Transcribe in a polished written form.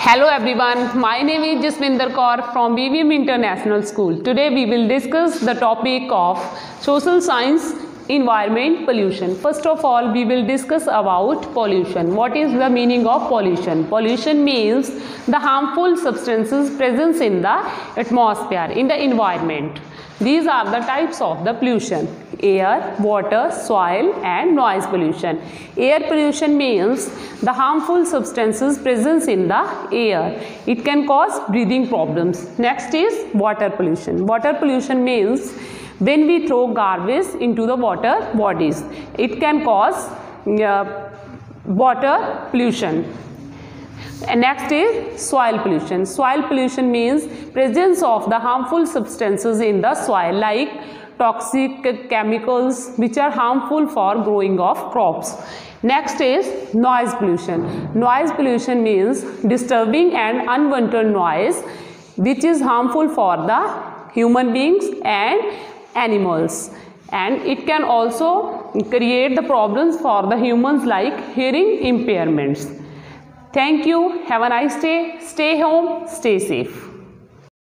Hello everyone, my name is Jasminder Kaur from BVM International School. Today we will discuss the topic of social science, environment, pollution. First of all, we will discuss about pollution. What is the meaning of pollution? Pollution means the harmful substances present in the atmosphere, in the environment. These are the types of the pollution: air, water, soil and noise pollution. Air pollution means the harmful substances present in the air. It can cause breathing problems. Next is water pollution. Water pollution means when we throw garbage into the water bodies, it can cause water pollution. And next is soil pollution. Soil pollution means presence of the harmful substances in the soil like toxic chemicals which are harmful for growing of crops. Next is noise pollution. Noise pollution means disturbing and unwanted noise which is harmful for the human beings and animals, and it can also create the problems for the humans like hearing impairments. Thank you. Have a nice day. Stay home. Stay safe.